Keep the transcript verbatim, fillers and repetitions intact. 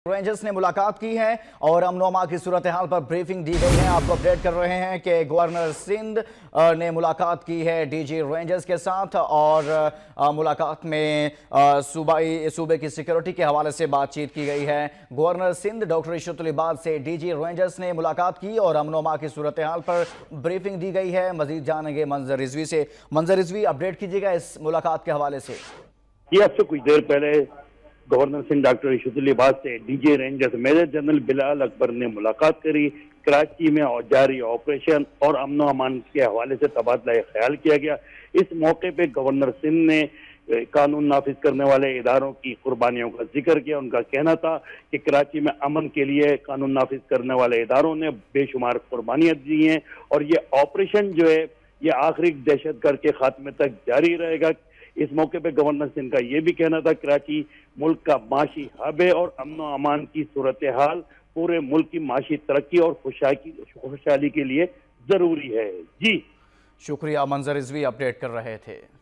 Rangers ने मुलाकात की है और अमन अमान की सूरत हाल पर ब्रीफिंग दी गई है। आपको अपडेट कर रहे हैं कि गवर्नर सिंध ने मुलाकात की है डीजी रेंजर्स के साथ और मुलाकात में सूबाई सूबे की सिक्योरिटी के हवाले से बातचीत की गई है। गवर्नर सिंध डॉक्टर इशरत लिबास से डीजी रेंजर्स ने मुलाकात की और अमन अमान की सूरत हाल पर ब्रीफिंग दी गई है। मजीद जानेंगे मंजर रिजवी से। मंजर रिजवी, अपडेट कीजिएगा इस मुलाकात के हवाले से। ये अब से कुछ देर पहले गवर्नर सिंह डॉक्टर इशरत लिबास से DG rangers major general Bilal Akbar ने मुलाकात करी। कराची में जारी ऑपरेशन और अमन अमान के हवाले से तबादला ख्याल किया गया। इस मौके पे गवर्नर सिंह ने कानून नाफिज करने वाले इदारों की कुर्बानियों का जिक्र किया। उनका कहना था कि कराची में अमन के लिए कानून नाफिज करने वाले इदारों ने बेशुमार कुर्बानियां दी हैं और ये ऑपरेशन जो है ये आखिरी दहशतगर्द के खात्मे तक जारी रहेगा। इस मौके पे गवर्नर सिंह का ये भी कहना था कराची मुल्क का माशी हब है और अमन अमान की सूरत हाल पूरे मुल्क की माशी तरक्की और खुशहाली के लिए जरूरी है। जी शुक्रिया, मंजर रिजवी अपडेट कर रहे थे।